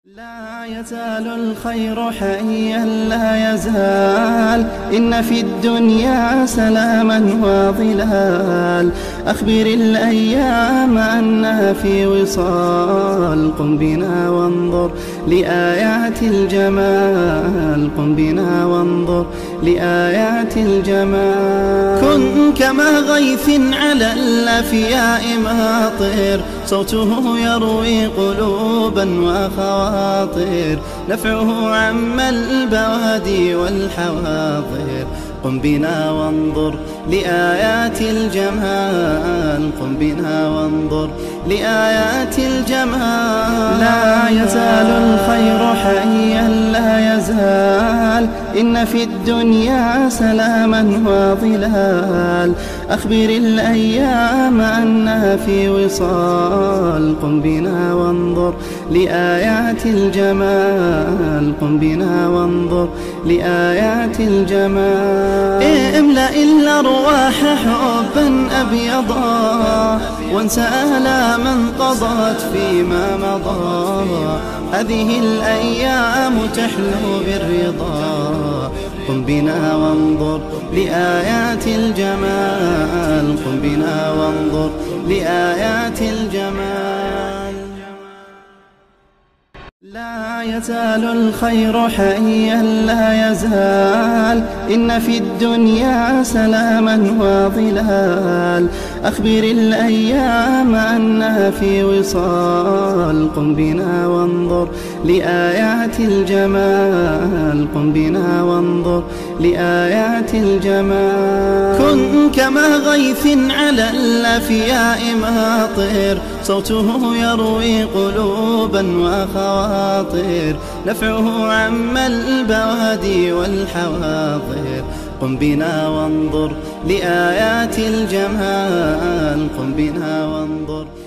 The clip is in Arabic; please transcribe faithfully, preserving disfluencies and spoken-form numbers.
لا يزال الخير حيا لا يزال، إن في الدنيا سلاما وظلال. أخبر الأيام أنها في وصال، قم بنا وانظر لآيات الجمال. قم بنا وانظر لآيات الجمال. كن كما غيث على الأفياء ماطر، صوته يروي قلوبا وخواطر، نفعه عم البوادي والحواضر. قم بنا وانظر لآيات الجمال. قم بنا وانظر لآيات الجمال. لا يزال الخير حيا لا يزال، إن في الدنيا سلاما وظلال. أخبر الأيام أنها في وصال، قم بنا وانظر لآيات الجمال. قم بنا وانظر لآيات الجمال. املأ الأرواح حبا أبيضا، وانسى آلاما قضت فيما مضى. هذه الأيام تحلو بالرضا. قم بنا وانظر لآيات الجمال. قم بنا وانظر لآيات الجمال. لا يزال الخير حيا لا يزال، إن في الدنيا سلاما وظلال. أخبر الأيام أنها في وصال، قم بنا وانظر لآيات الجمال. قم بنا وانظر لآيات الجمال. كن كما غيث على الأفياء ماطر، صوته يروي قلوبا وخواطر، نفعه عم البوادي والحواضر. قم بنا وانظر لآيات الجمال. قم بنا وانظر